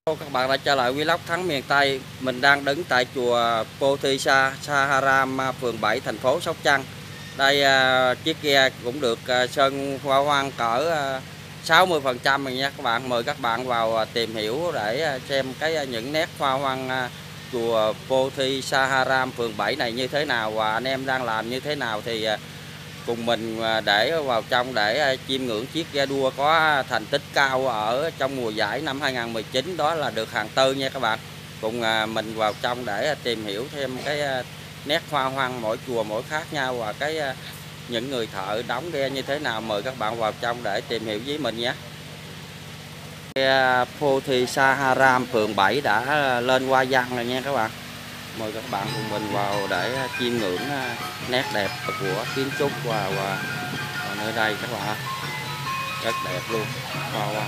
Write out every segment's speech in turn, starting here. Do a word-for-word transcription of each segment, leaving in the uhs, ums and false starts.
Các bạn đã trở lại vlog Thắng miền Tây. Mình đang đứng tại chùa Pothi Saharam, phường bảy, thành phố Sóc Trăng. Đây chiếc ghe cũng được sơn hoa hoang cỡ sáu mươi phần trăm rồi nha các bạn. Mời các bạn vào tìm hiểu để xem cái những nét hoa hoang chùa Pothi Saharam phường bảy này như thế nào và anh em đang làm như thế nào, thì cùng mình để vào trong để chiêm ngưỡng chiếc ghe đua có thành tích cao ở trong mùa giải năm hai không một chín, đó là được hạng tư nha các bạn. Cùng mình vào trong để tìm hiểu thêm cái nét hoa hoang mỗi chùa mỗi khác nhau và cái những người thợ đóng ghe như thế nào. Mời các bạn vào trong để tìm hiểu với mình nhé. Ghe Pothi Saharam phường bảy đã lên hoa văn rồi nha các bạn. Mời các bạn cùng mình vào để chiêm ngưỡng nét đẹp của kiến trúc và, và, và nơi đây các bạn, rất đẹp luôn, hoa wow, wow.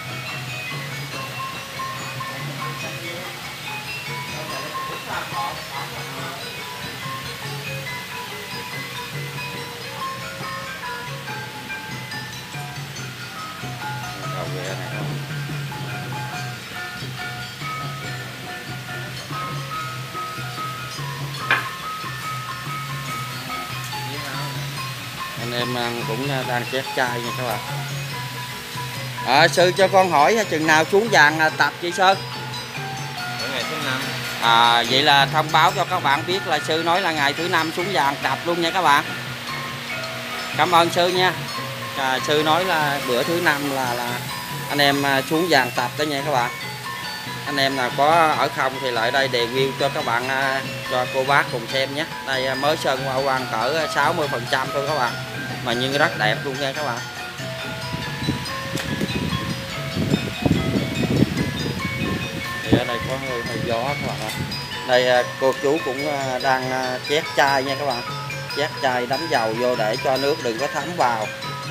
Cầu ghe này không? Anh em cũng đang chét chai nha các bạn. À, sư cho con hỏi chừng nào xuống vàng tập chị Sơn? Ngày thứ năm. À, vậy là thông báo cho các bạn biết là sư nói là ngày thứ năm xuống vàng tập luôn nha các bạn. Cảm ơn sư nha. À, sư nói là bữa thứ năm là là anh em xuống vàng tập đó nha các bạn. Anh em nào có ở không thì lại đây review cho các bạn, cho cô bác cùng xem nhé. Đây mới sơn hoa hoang cỡ sáu mươi phần trăm thôi các bạn, mà nhưng rất đẹp luôn nha các bạn. Thì ở đây có hơi, hơi gió các bạn ạ. Đây cô chú cũng đang chét chai nha các bạn, chét chai đấm dầu vô để cho nước đừng có thấm vào.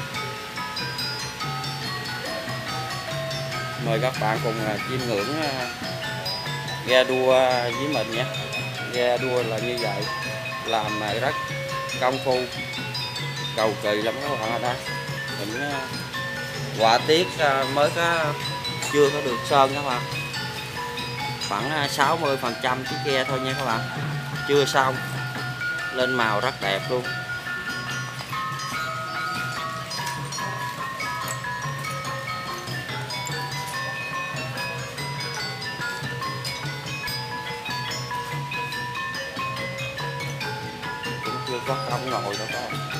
Mời các bạn cùng chiêm ngưỡng ghe đua với mình nhé. Ghe đua là như vậy, làm rất công phu, cầu kỳ lắm các bạn ở đây. Mình họa tiết mới có chưa có được sơn các bạn, khoảng sáu mươi phần trăm chiếc ghe thôi nha các bạn, chưa xong, lên màu rất đẹp luôn. Cũng chưa có công ngồi đâu các bạn.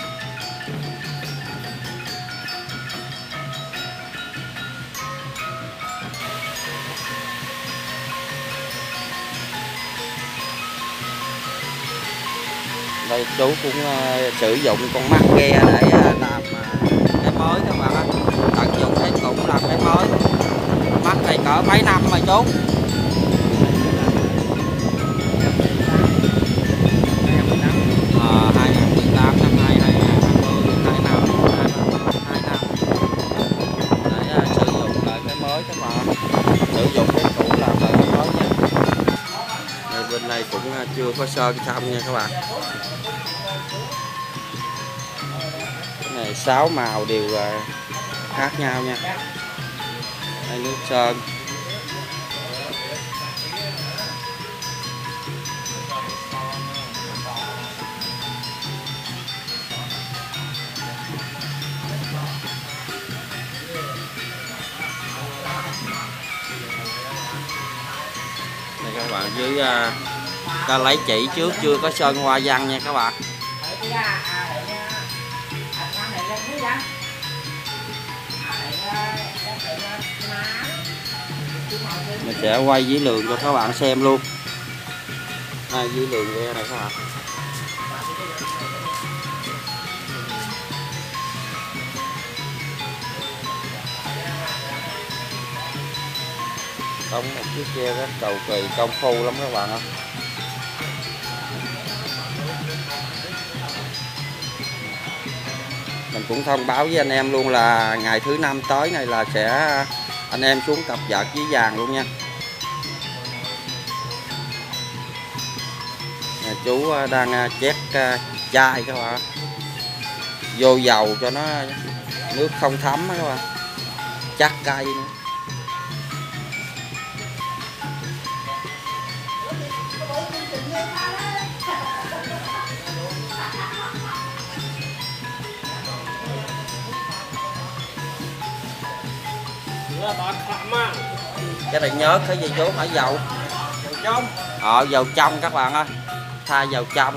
Đây chú cũng uh, sử dụng con mắt ghe để uh, làm uh, cái mới các bạn ạ. Tận dụng cái cũng làm cái mới. Mắt này cỡ mấy năm mà chú? À, hai không một tám năm hai hai mươi, hai năm, hai năm để uh, sử dụng lại cái mới các bạn. Sử dụng cái cũ làm lại cái mới nha. Đây, bên đây cũng uh, chưa có sơn xong nha các bạn. Này sáu màu đều khác nhau nha. Đây nước sơn. Đây các bạn, dưới uh, ta lấy chỉ trước chưa có sơn hoa văn nha các bạn. Mình sẽ quay dưới lượng cho các bạn xem luôn. Đây, dưới lượng ghe này các bạn. Đóng một chiếc ghe rất cầu kỳ, công phu lắm các bạn ạ. Mình cũng thông báo với anh em luôn là ngày thứ năm tới này là sẽ anh em xuống tập vợt với vàng luôn nha. Nhà chú đang chét chai các bạn, vô dầu cho nó nước không thấm các bạn, chắc cây nữa. Cái này nhớ cái gì chú hỏi dầu dầu trong ờ dầu trong các bạn ơi, thay dầu trong.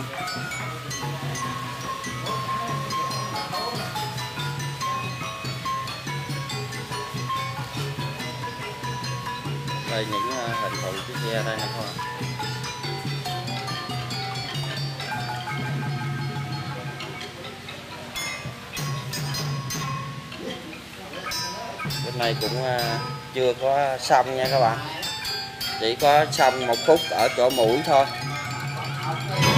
Đây những hình thù chiếc ghe đây nè các bạn. Bên này cũng chưa có xong nha các bạn, chỉ có xong một phút ở chỗ mũi thôi.